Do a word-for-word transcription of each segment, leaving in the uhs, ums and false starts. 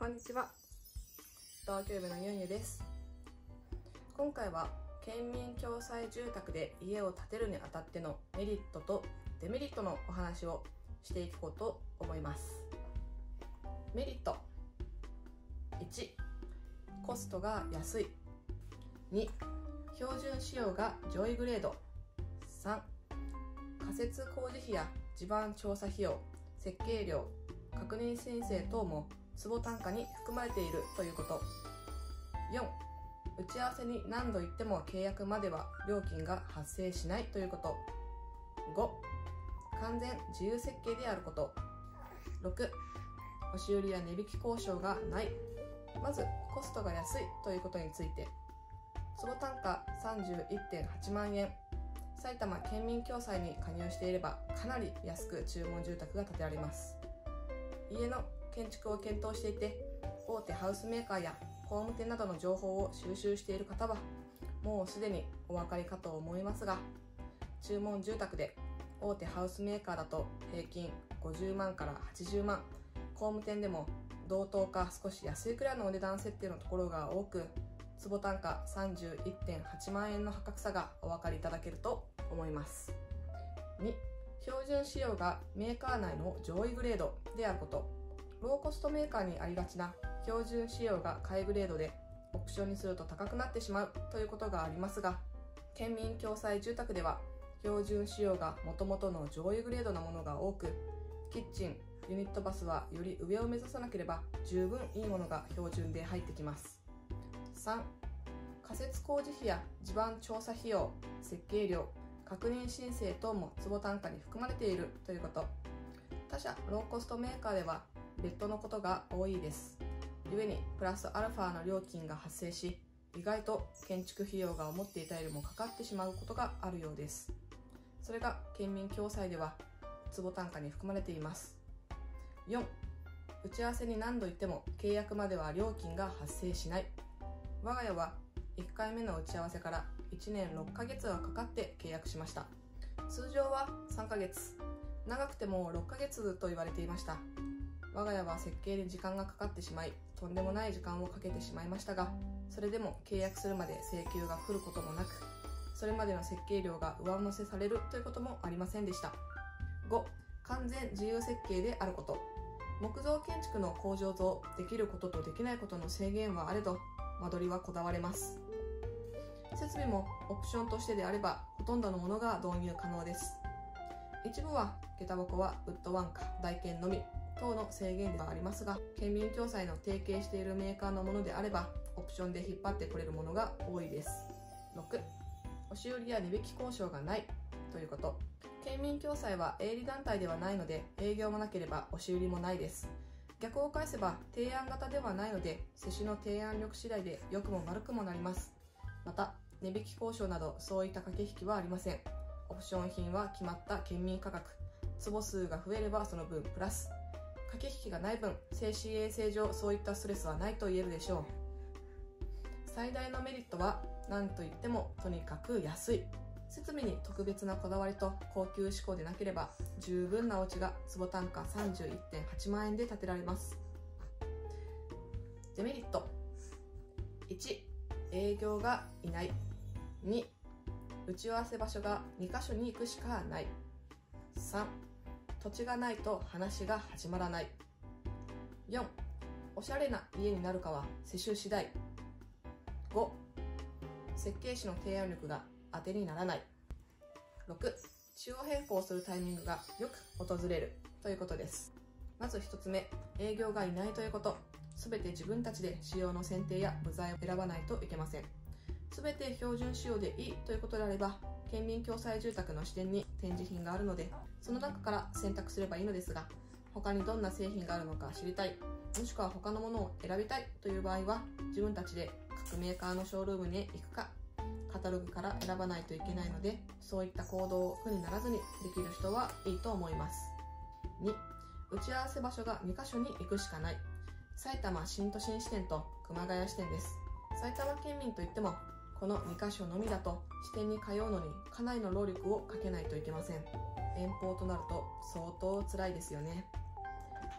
こんにちは。同居部のゆんゆです。今回は県民共済住宅で家を建てるにあたってのメリットとデメリットのお話をしていこうと思います。メリットいち、コストが安い。に、標準仕様が上位グレード。さん、仮設工事費や地盤調査費用、設計料、確認申請等も坪単価に含まれているということ。よん、打ち合わせに何度行っても契約までは料金が発生しないということ。ご、完全自由設計であること。ろく、押し売りや値引き交渉がない。まずコストが安いということについて、坪単価 さんじゅういってんはちまんえん、埼玉県民共済に加入していればかなり安く注文住宅が建てられます。家の建築を検討していて、大手ハウスメーカーや工務店などの情報を収集している方はもうすでにお分かりかと思いますが、注文住宅で大手ハウスメーカーだと平均ごじゅうまんからはちじゅうまん、工務店でも同等か少し安いくらいのお値段設定のところが多く、坪単価 さんじゅういってんはちまんえんの破格差がお分かりいただけると思います。に、標準仕様がメーカー内の上位グレードであること。ローコストメーカーにありがちな標準仕様が下位グレードでオプションにすると高くなってしまうということがありますが、県民共済住宅では標準仕様がもともとの上位グレードなものが多く、キッチン、ユニットバスはより上を目指さなければ十分いいものが標準で入ってきます。さん、仮設工事費や地盤調査費用、設計料、確認申請等も坪単価に含まれているということ。他社ローコストメーカーでは別途のことが多いです。故にプラスアルファの料金が発生し、意外と建築費用が思っていたよりもかかってしまうことがあるようです。それが県民共済では坪単価に含まれています。よん、打ち合わせに何度行っても契約までは料金が発生しない。我が家はいっかいめの打ち合わせからいちねんろっかげつがかかって契約しました。通常はさんかげつ、長くてもろっかげつと言われていました。我が家は設計で時間がかかってしまい、とんでもない時間をかけてしまいましたが、それでも契約するまで請求が来ることもなく、それまでの設計料が上乗せされるということもありませんでした。ご、完全自由設計であること。木造建築の工場像、できることとできないことの制限はあれど、間取りはこだわれます。設備もオプションとしてであればほとんどのものが導入可能です。一部は下駄箱はウッドワンか台建のみ等の制限ではありますが、県民共済の提携しているメーカーのものであればオプションで引っ張ってくれるものが多いです。ろく、押し売りや値引き交渉がないということ。県民共済は営利団体ではないので営業もなければ押し売りもないです。逆を返せば提案型ではないので、施主の提案力次第で良くも悪くもなります。また値引き交渉などそういった駆け引きはありません。オプション品は決まった県民価格、坪数が増えればその分プラス、駆け引きがない分精神衛生上そういったストレスはないと言えるでしょう。最大のメリットは何といってもとにかく安い。設備に特別なこだわりと高級志向でなければ十分なお家が坪単価 さんじゅういってんはちまんえんで建てられます。デメリットいち、営業がいない。に、打ち合わせ場所がにかしょに行くしかない。さん、土地がないと話が始まらない。よん、おしゃれな家になるかは施主次第。ご、設計士の提案力が当てにならない。ろく、仕様変更するタイミングがよく訪れるということです。まずひとつめ、営業がいないということ。すべて自分たちで仕様の選定や部材を選ばないといけません。すべて標準仕様でいいということであれば、県民共済住宅の支店に展示品があるので、その中から選択すればいいのですが、他にどんな製品があるのか知りたい、もしくは他のものを選びたいという場合は、自分たちで各メーカーのショールームに行くか、カタログから選ばないといけないので、そういった行動を苦にならずにできる人はいいと思います。に、打ち合わせ場所がにかしょに行くしかない。埼玉新都心支店と熊谷支店です。埼玉県民といってもこのにかしょのみだと支店に通うのにかなりの労力をかけないといけません。遠方となると相当辛いですよね。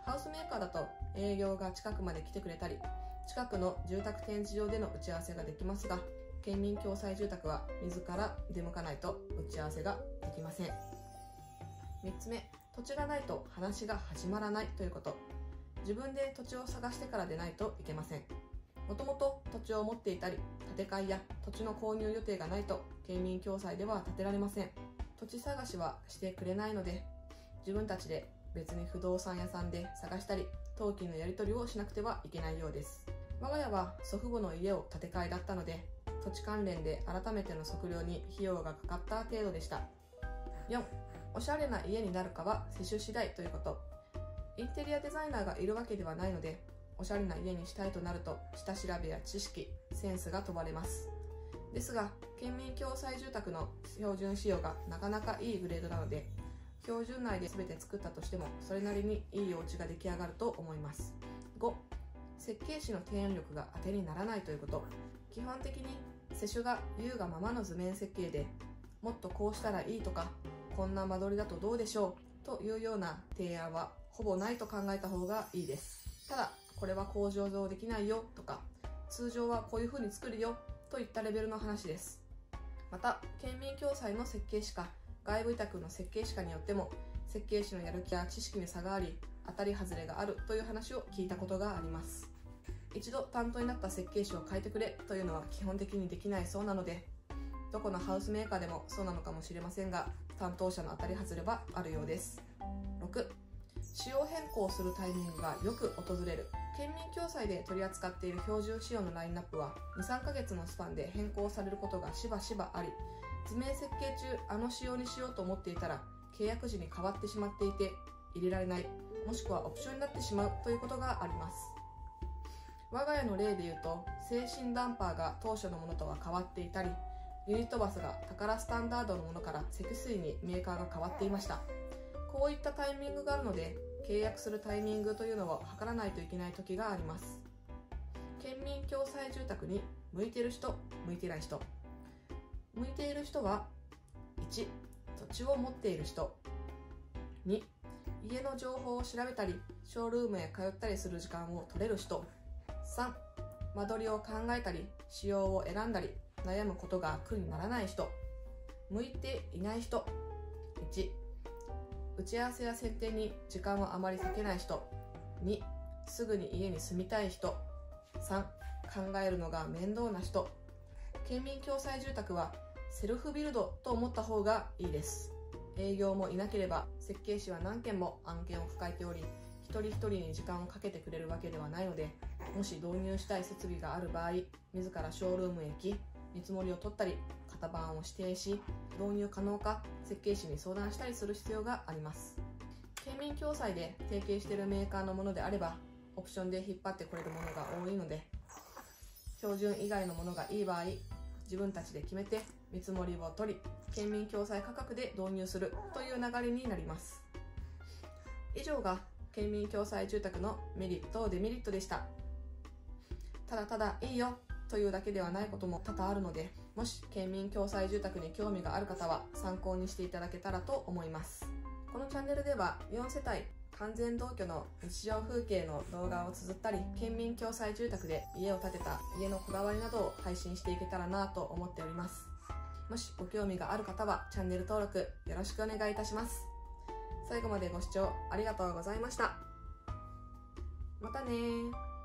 ハウスメーカーだと営業が近くまで来てくれたり、近くの住宅展示場での打ち合わせができますが、県民共済住宅は自ら出向かないと打ち合わせができません。みっつめ、土地がないと話が始まらないということ。自分で土地を探してからでないといけません。もともと土地を持っていたり、建て替えや土地の購入予定がないと県民共済では建てられません。土地探しはしてくれないので、自分たちで別に不動産屋さんで探したり、登記のやり取りをしなくてはいけないようです。我が家は祖父母の家を建て替えだったので、土地関連で改めての測量に費用がかかった程度でした。よん、おしゃれな家になるかは世襲次第ということ。インテリアデザイナーがいるわけではないので、おしゃれな家にしたいとなると下調べや知識、センスが問われます。ですが、県民共済住宅の標準仕様がなかなかいいグレードなので、標準内で全て作ったとしてもそれなりにいいお家が出来上がると思います。ご、設計士の提案力が当てにならないということ。基本的に施主が言うがままの図面設計で、もっとこうしたらいいとか、こんな間取りだとどうでしょうというような提案はほぼないと考えた方がいいです。ただ、これは工場上できないよとか、通常はこういう風に作るよといったレベルの話です。また、県民共済の設計士か外部委託の設計士かによっても設計士のやる気や知識に差があり、当たり外れがあるという話を聞いたことがあります。一度担当になった設計士を変えてくれというのは基本的にできないそうなので、どこのハウスメーカーでもそうなのかもしれませんが、担当者の当たり外れはあるようです。ろく、仕様変更するタイミングがよく訪れる。県民共済で取り扱っている標準仕様のラインナップはに、さんかげつのスパンで変更されることがしばしばあり、図面設計中あの仕様にしようと思っていたら契約時に変わってしまっていて入れられない、もしくはオプションになってしまうということがあります。我が家の例で言うと、制震ダンパーが当初のものとは変わっていたり、ユニットバスが宝スタンダードのものから積水にメーカーが変わっていました。こういったタイミングがあるので、契約するタイミングというのを測らないといけない時があります。県民共済住宅に向いている人、向いていない人。向いている人は、いち、土地を持っている人。に、家の情報を調べたり、ショールームへ通ったりする時間を取れる人。さん、間取りを考えたり、仕様を選んだり、悩むことが苦にならない人。向いていない人。いち、打ち合わせや選定に時間をあまり割けない人。に、すぐに家に住みたい人。さん、考えるのが面倒な人。県民共済住宅はセルフビルドと思った方がいいです。営業もいなければ設計士は何件も案件を抱えており、一人一人に時間をかけてくれるわけではないので、もし導入したい設備がある場合、自らショールームへ行き、見積もりを取ったり、型番を指定し、導入可能か設計士に相談したりする必要があります。県民共済で提携しているメーカーのものであれば、オプションで引っ張ってこれるものが多いので、標準以外のものがいい場合、自分たちで決めて見積もりを取り、県民共済価格で導入するという流れになります。以上が県民共済住宅のメリット・デメリットでした。ただただいいよというだけではないことも多々あるので、もし県民共済住宅に興味がある方は参考にしていただけたらと思います。このチャンネルではよんせたい完全同居の日常風景の動画を綴ったり、県民共済住宅で家を建てた家のこだわりなどを配信していけたらなと思っております。もしご興味がある方はチャンネル登録よろしくお願いいたします。最後までご視聴ありがとうございました。またねー。